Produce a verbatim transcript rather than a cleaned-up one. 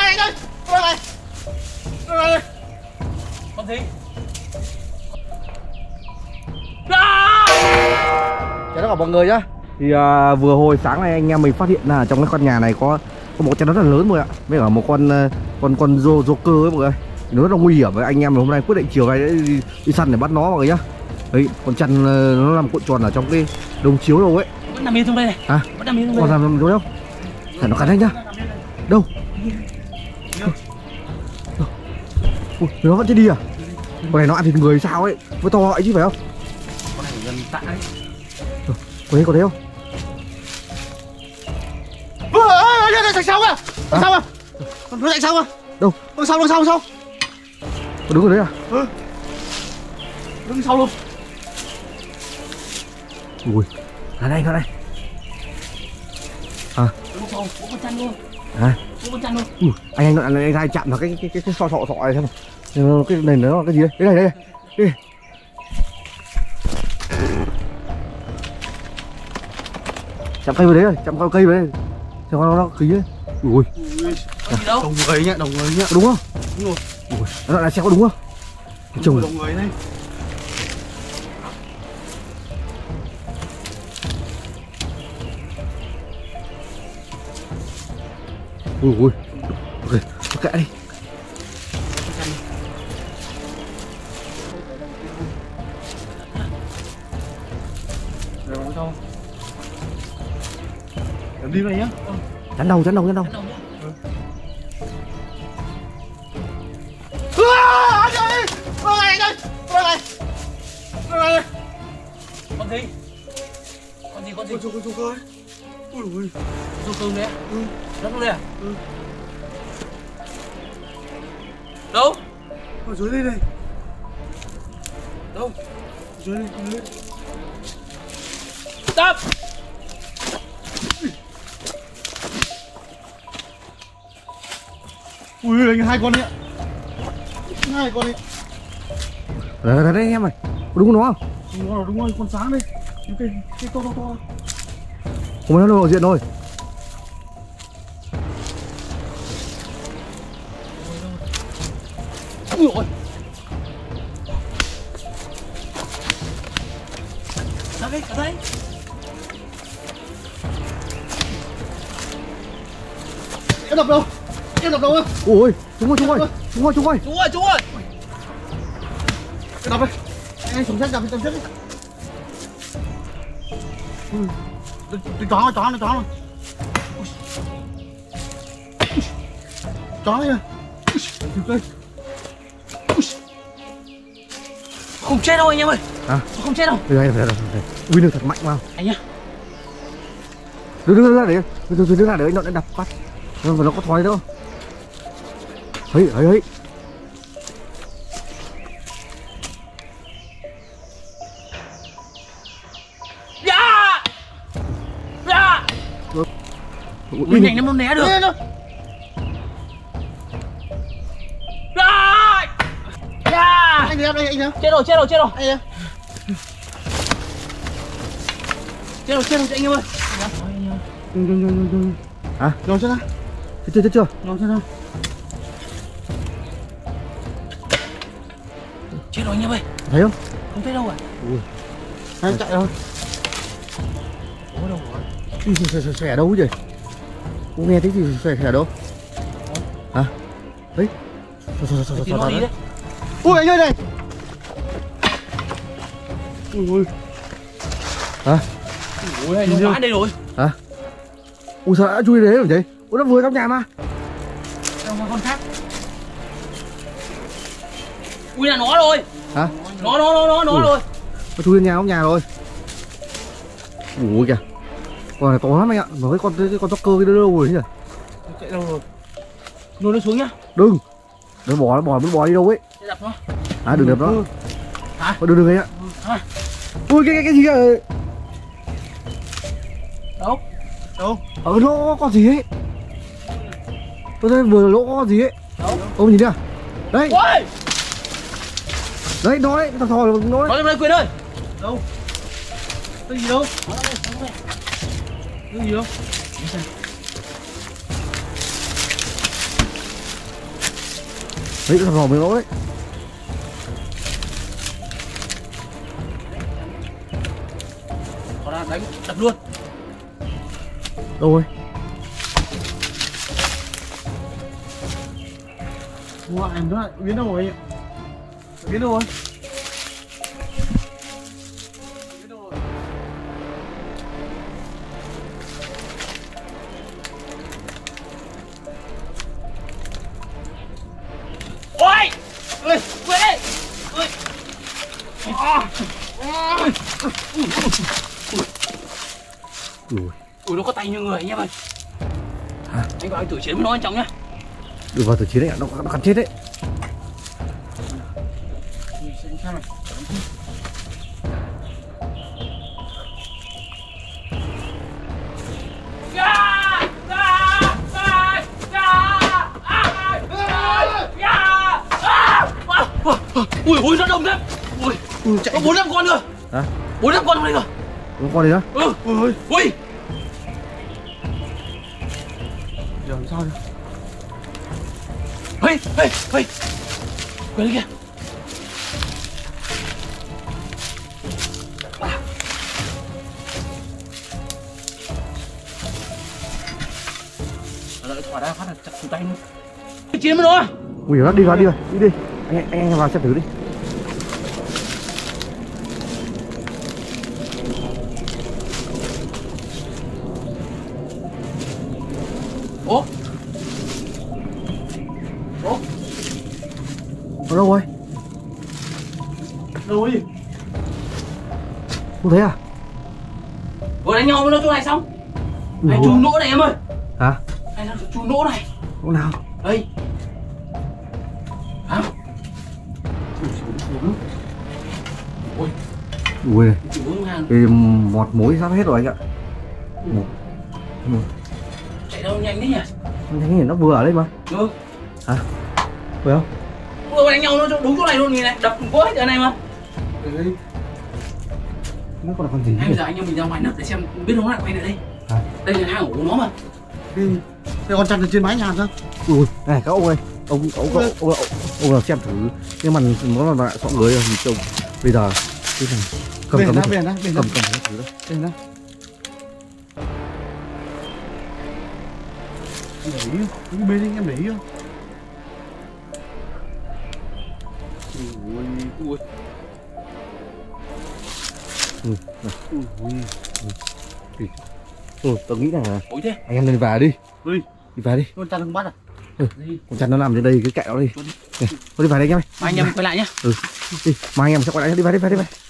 anh ơi, ôi này, ôi này, Con gì? Chào tất cả mọi người nhá. Thì à, vừa hồi sáng này anh em mình phát hiện là trong cái con nhà này có có một con chăn rất là lớn rồi ạ. Với cả một con con con rô rô cơ ấy mọi người. Nó rất là nguy hiểm với anh em mình hôm nay quyết định chiều nay đi, đi săn để bắt nó mọi người nhá. Đấy, con chăn nó nằm cuộn tròn ở trong cái đồng chiếu đâu ấy. Vẫn nằm yên trong đây này. À? Vẫn nằm yên trong đây. Còn nằm nằm chỗ đâu? Phải nó cắn anh nhá. Đâu? Ui, nó vẫn chưa đi à? Con này nó ăn thịt người sao ấy, mới to ấy chứ phải không? Con này gần tạ ấy. Có thấy có thấy không? ôi chạy sau à, đằng sau à, nó chạy sau à? Đâu? Đằng sau, đằng sau, đằng sau. Có đứng ở đấy à? Ừ. Đứng sau luôn. Ui, ra đây, ra đây. À. Đứng sau, có con chăn luôn. À. Có con chăn luôn. Ui, anh anh anh anh chạm vào cái cái cái cái sọ sọ sọ này xem nào. Cái này nó là cái gì đấy? Đây này, đây này. Đây. Chạm cây vào đấy rồi, chạm vào cây vào đây. Xem nó nó khí đấy. Ui. Có gì đâu? Đồng người nhá, đồng người nhá. Đúng không? Đúng rồi. Ui, nó là xe có đúng không? Chồng Đồng người đây. Ui ui. Ok, ok đi. Rồi bằng sau. Em đi này nhá. Chắn đầu, chắn đầu, chắn đầu. Anh ơi, ôi này anh ơi, ôi này, ôi này. Con gì? Con gì, con gì? Con con con ơi. Ui ui. Rô cơ đấy à? Ừ. Rất luôn đây à? Ừ. Đâu? Ở dưới đây này. Đâu? Dưới đây, dưới đây. Stop! Ui anh hai con đấy ạ. Hai con đấy. Đấy, đấy, đấy em ơi. Đúng không nó không? Đúng rồi, đúng rồi, con sáng đây. Cái cái cái to to to. Không phải nó lộ diện thôi. Ui ôi! Ra đây, ra đây! Em đập đâu? Em đập đâu á? Ui, chúng ơi, chúng ơi, chúng ơi, chúng ơi. Chú ơi, chú ơi! Em đập đây. Anh xuống xét đập đi, xét đi. Ui. Cái chó, chó nó chó nó. Chó này. Đây. Không chết đâu anh em ơi. À? Không chết đâu. Đây, đây, đây, đây. Ui, nó thật mạnh vào. Anh nhá. Đứng đứng ra để, đứng đứng ra để anh nó đập phát. Nó nó có thói đâu. Ấy, ấy, ấy. Dạ! Dạ! Mình nhanh lắm, nó né được. Dạ! Dạ! Anh đi em đây, anh nhá. Chết rồi, chết rồi, chết rồi. Anh nhá. Chết rồi, chết rồi anh em ơi. Rồi rồi rồi rồi rồi. Hả? Rồi chưa nào? Chết chưa, chết chưa? Rồi chưa nào? Chết rồi anh em ơi. Thấy không? Không thấy đâu à? Ui. Anh chạy thôi. Ủa đâu rồi? Đi xòe xòe xòe đâu chứ? Không nghe thấy gì xòe xòe đâu? Hả? Đấy. Xòe xòe xòe xòe Nó đi xòe. đấy. Ui anh ơi này. Ui ui. Hả? Ui anh nó đây rồi. Hả? Ui sao đã chui đấy rồi vậy? Ui nó vừa trong nhà mà. Đâu con khác. Ui là nó rồi. Hả? Nó nó nó nó nó rồi. Nó chui lên nhà ông nhà rồi. Ui kìa. Con này to lắm anh ạ. Mà cái con cái con Joker cái đâu rồi nhỉ? Chạy đâu rồi? Nuôi nó xuống nhá. Đừng. Nó bỏ nó bỏ nó bỏ đi đâu ấy. Để đập nó. À đừng đập nó. Hả? Đừng đừng ấy ạ. Hả? Ui cái cái cái gì vậy? Đâu? Đâu? Ở lỗ con gì ấy. Tôi thấy vừa lỗ con gì ấy. Đâu? Ông nhìn đi à? Đấy. Ôi! Đấy nó đấy, thằng thò nó đấy. Nó lên đây Quyền ơi. Đâu? Cái gì đâu? Cái gì đâu? Đấy thằng rò miếng lỗ đấy. Có ra đánh đập luôn. Đâu rồi? Ngoại nó biến đâu rồi? Biến đâu rồi? Biến đâu rồi? Ôi! Ơi, Quên đi! Ôi! Ui, Ui, nó có tay như người anh em ơi. hả? Anh gọi anh tử chiến với nó anh trọng nhá. Đừng vào tử chiến đấy ạ, nó, nó cắn chết đấy. xem này. Ui ui nó đông lắm. Ui Ui, chạy. có bốn năm con cơ. Hả? Bốn năm con trong đây cơ. Có con gì nữa? Ừ. Ui ui. Giờ làm sao được? Ê ê ê. Quên đi kìa. Lợi thỏa ra phát là chặt xuống tay luôn. Chiến với nó. Ui nó đi vào đi vào đi đi. Anh anh, anh vào xem thử đi. Ủa? Ủa? Nó đâu rồi? Đâu rồi? Không thấy à? Vừa đánh nhau với nó chỗ này xong. Ui, Này ui. chùm nỗ này em ơi. Hả? Này là chùm nỗ này. Chỗ nào? Đây. Hả? Ui, Ui này, chủ hướng hàng cái mọt mối sắp hết rồi anh ạ. Một, một. chạy đâu nhanh thế nhỉ? Anh thấy nó vừa ở đây mà. Ừ. Hả? Phải không? Vừa đánh nhau nó chỗ- đúng chỗ này luôn, nhìn này, đập vỡ hết ở này mà. Nó còn là con gì Hay nhỉ? bây giờ anh em mình ra ngoài nấp để xem biết nó lại quay lại đây. Hả? Đây là hang của nó mà. Đi. Thế con chặt được trên mái nhà sao? Ui, này các ông ơi, ông ông ông, ông, ông, ông nào xem thử cái màn nó là sọ người rồi mình trông bây giờ cái thằng cầm Biển cầm ra, thử, biển ra, biển ra. cầm cầm cái thử đó. Biển ra. Em để ý không? Cái bên đi em để ý không? Ui ui. Ừ, này. Ui. Thì- ừ, tôi nghĩ là Ôi thế. anh em lên về đi, Ui. đi về đi. Con chặt không bắt à? Gì? Con chăn nó nằm trên đây cái kẹo đó đi. Này, thôi đi về đây anh em ơi. Mà anh em quay lại nhá. Ừ, đi, mai anh em sẽ quay lại đi về đi về đi về.